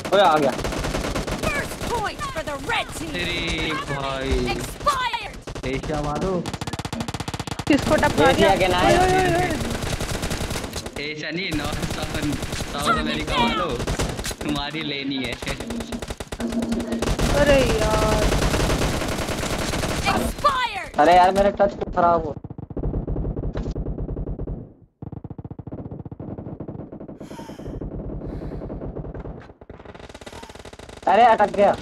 ओए आ गया। तेरी भाई ऐसा मारो। किसको टपका दिया? ऐसा नहीं, नॉर्थ साउथ अमेरिका वालों, तुम्हारी लेनी है। अरे यार, अरे यार मेरा टच खराब हो। अरे अटक गया।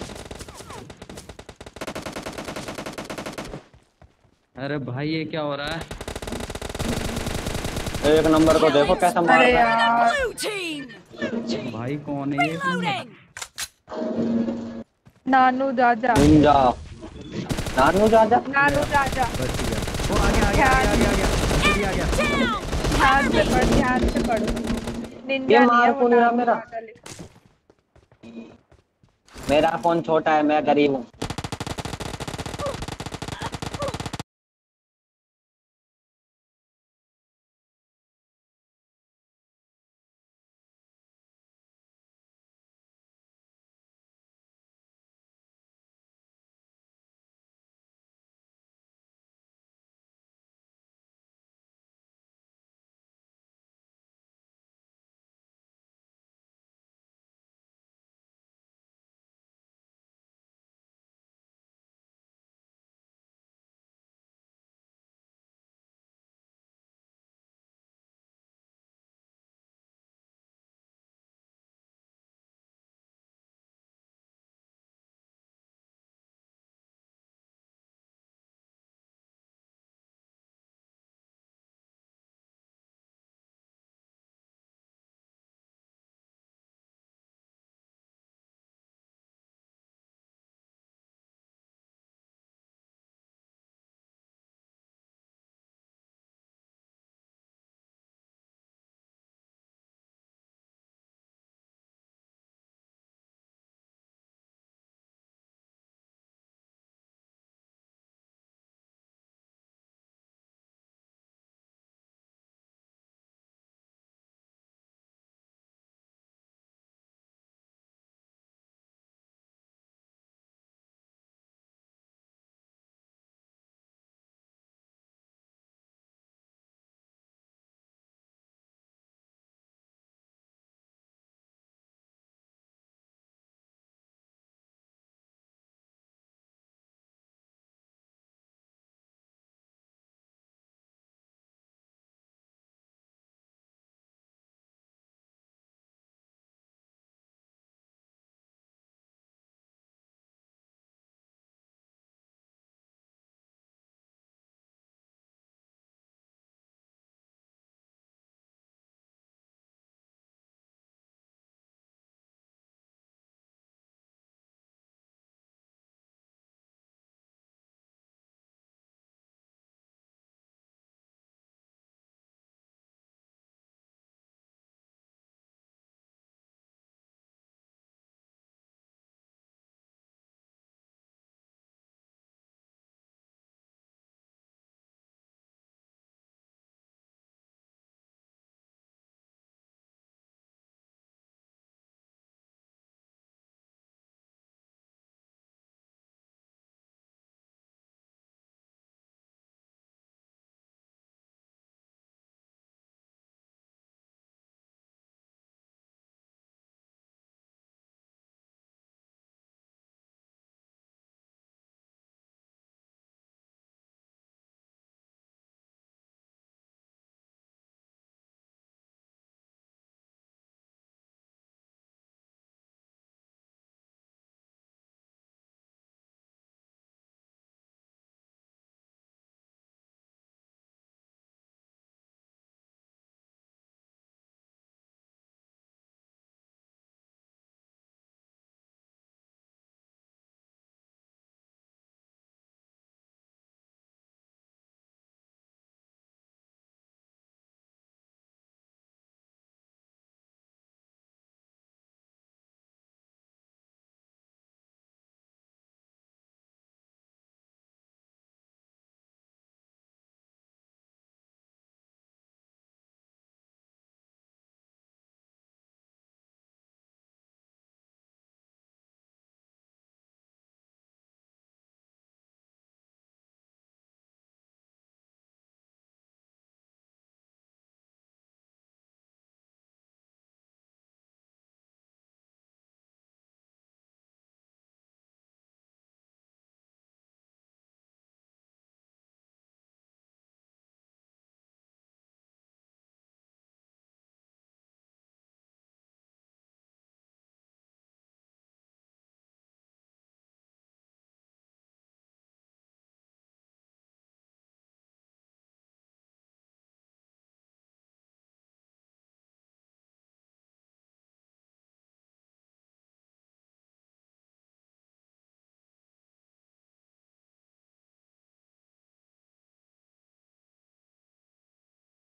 अरे भाई ये क्या हो रहा है? एक नंबर को देखो कैसा मार अरे रहा है। यार, भाई कौन है ये? नानू जाजा, निंजा नानू जाजा। नानू जाजा। बच गया। वो आ गया आ गया आ गया आ गया जल्दी आ गया। ध्यान से पढ़, ध्यान से पढ़। ये निंजा नहीं है मार वो, कौन रहा नानू मेरा? जाजा लिखा। मेरा फोन छोटा है, मैं गरीब हूँ।